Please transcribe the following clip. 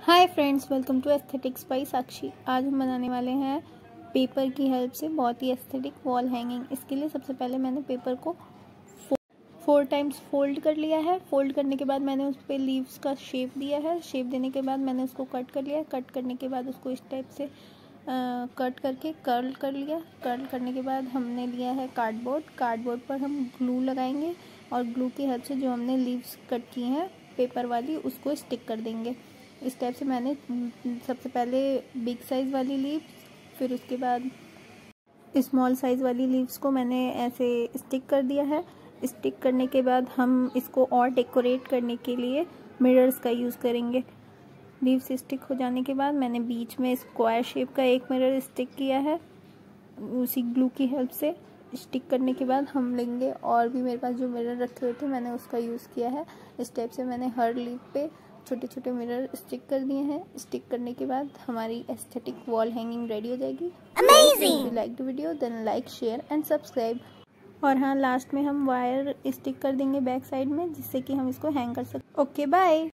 Hi friends, welcome to aesthetics by Sakshi. आज हम बनाने वाले हैं पेपर की हेल्प से बहुत ही एस्थेटिक वॉल हैंगिंग। इसके लिए सबसे पहले मैंने पेपर को 4 टाइम्स फोल्ड कर लिया है। फोल्ड करने के बाद मैंने उस पर लीव्स का शेप दिया है। शेप देने के बाद मैंने उसको कट कर लिया। कट करने के बाद उसको इस टाइप से कट करके कर्ल कर लिया। कर्ल करने के बाद हमने लिया है कार्डबोर्ड पर हम ग्लू लगाएंगे और ग्लू की हेल्प से जो हमने लीव्स कट की हैं पेपर वाली उसको स्टिक कर देंगे। इस टाइप से मैंने सबसे पहले बिग साइज़ वाली लीव्स, फिर उसके बाद स्मॉल साइज़ वाली लीव्स को मैंने ऐसे स्टिक कर दिया है। स्टिक करने के बाद हम इसको और डेकोरेट करने के लिए मिरर्स का यूज़ करेंगे। लीव्स स्टिक हो जाने के बाद मैंने बीच में स्क्वायर शेप का एक मिरर स्टिक किया है उसी ग्लू की हेल्प से। स्टिक करने के बाद हम लेंगे और भी मेरे पास जो मिरर रखे हुए थे मैंने उसका यूज़ किया है। इस टाइप से मैंने हर लीव पे छोटे छोटे मिरर स्टिक कर दिए हैं। स्टिक करने के बाद हमारी एस्थेटिक वॉल हैंगिंग रेडी हो जाएगी। Amazing! If you like the video then like, share and subscribe. और हाँ, लास्ट में हम वायर स्टिक कर देंगे बैक साइड में जिससे कि हम इसको हैंग कर सकते। Okay, bye.